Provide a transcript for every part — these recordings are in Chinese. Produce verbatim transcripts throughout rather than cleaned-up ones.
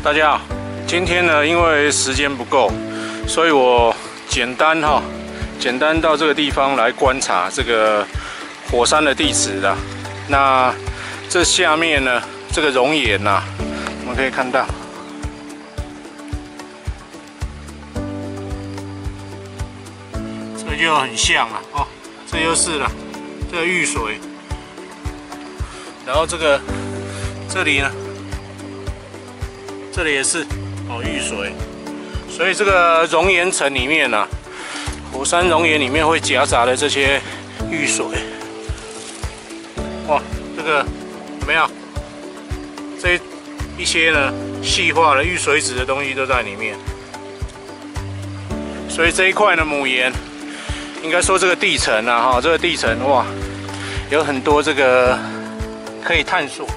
大家好，今天呢，因为时间不够，所以我简单哈，简单到这个地方来观察这个火山的地质啦。那这下面呢，这个熔岩呐，我们可以看到，这个就很像了哦，这就是了，这个玉水，然后这个这里呢。 这里也是哦，玉水，所以这个熔岩层里面呢、啊，火山熔岩里面会夹杂的这些玉水，哇，这个有没有？这一些呢细化的玉水质的东西都在里面，所以这一块的母岩，应该说这个地层啊，哈，这个地层哇，有很多这个可以探索，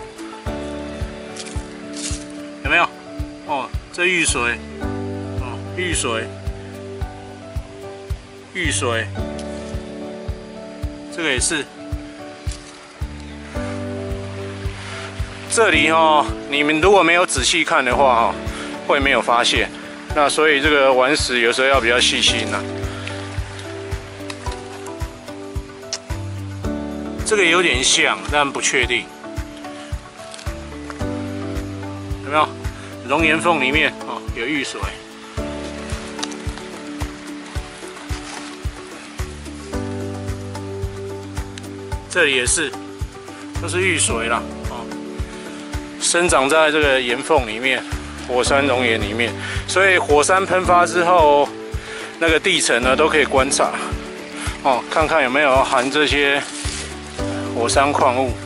有没有？ 哦，这玉水，哦，玉水，玉水，这个也是。这里哦，你们如果没有仔细看的话哦，会没有发现。那所以这个玩石有时候要比较细心呐、啊。这个有点像，但不确定，有没有？ 熔岩缝里面哦有玉水，这里也是，都是玉水啦哦，生长在这个岩缝里面，火山熔岩里面，所以火山喷发之后，那个地层呢都可以观察哦，看看有没有含这些火山矿物。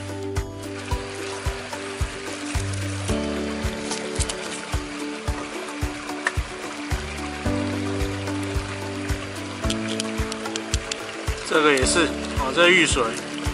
这个也是哦，这玉水，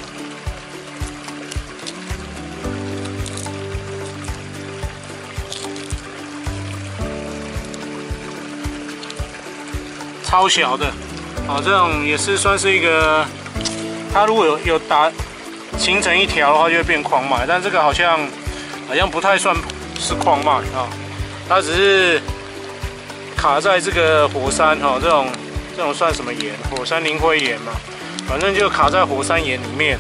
超小的，哦，这种也是算是一个，它如果有有打形成一条的话，就会变矿脉，但这个好像好像不太算是矿脉啊，它只是卡在这个火山哈，这种。 这种算什么岩？火山磷灰岩嘛，反正就卡在火山岩里面。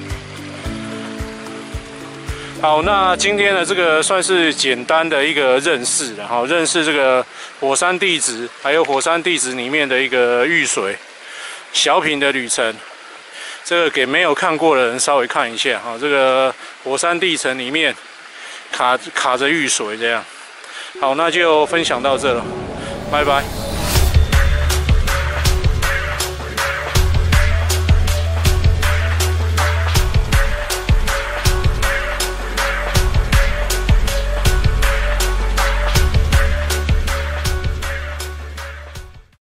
好，那今天的这个算是简单的一个认识，然后认识这个火山地质，还有火山地质里面的一个玉水小品的旅程。这个给没有看过的人稍微看一下哈，这个火山地层里面卡卡着玉水这样。好，那就分享到这了，拜拜。